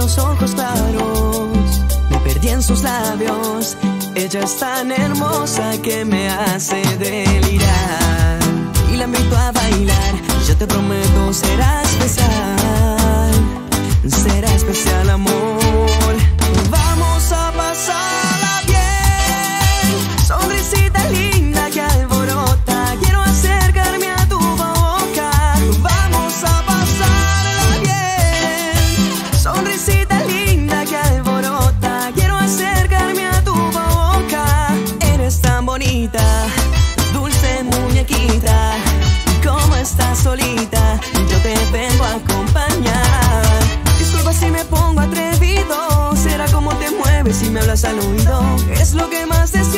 esos ojos claros, me perdí en sus labios. Ella es tan hermosa que me hace delirar. Y la invito a bailar, yo te prometo será especial. Será especial, amor. Vamos a pasarla bien. Sonrisita linda que alborota, quiero acercarme a tu boca. Vamos a pasarla bien. Sonrisita linda que alborota, quiero acercarme a tu boca. Eres tan bonita, dulce muñequita. ¿Cómo estás solita? Yo te vengo a acompañar. Disculpa si me pongo atrevido. Será como te mueves y me hablas al oído. Es lo que más deseo.